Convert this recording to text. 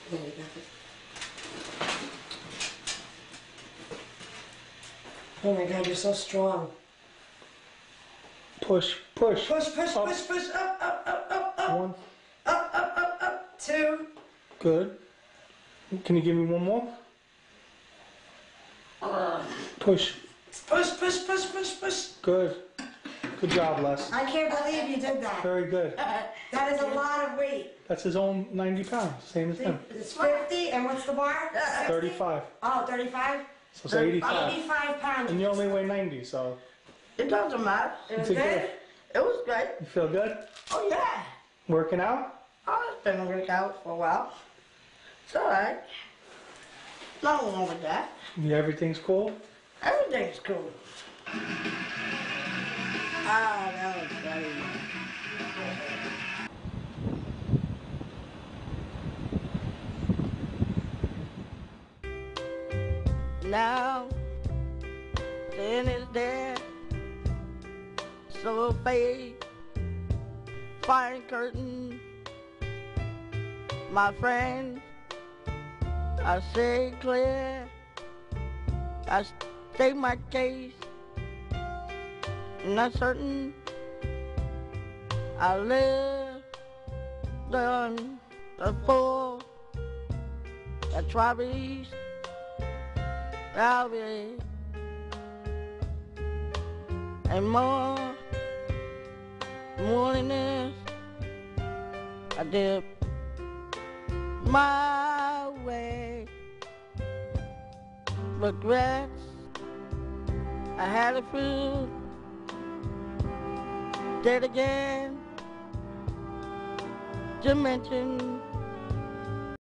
There you go. Oh my God, you're so strong. Push, push. Push, push, Up. push, push. Up, up, up, up, up. 1. Up, up, up, up. 2. Good. Can you give me one more? Push. Push, push, push, push, push. Good. Good job, Les. I can't believe you did that. Very good. That is a lot of weight. That's his own 90 pounds, same as him. It's 50, and what's the bar? 60? 35. Oh, 35? So it's 85. 85 pounds. And you only weigh 90, so It doesn't matter. It was It's a good? It was great. you feel good? Oh, yeah. Working out? I've been working out for a while. It's all right. Nothing wrong with that. Yeah, everything's cool? Everything's cool. Ah, that was funny. Now, sin is dead. So fade, fire curtain. My friends, I say clear. I state my case. Not certain. I live done the full. The tribes, Albie, and more loneliness. I did my way. Regrets, I had a few. Did again, to mention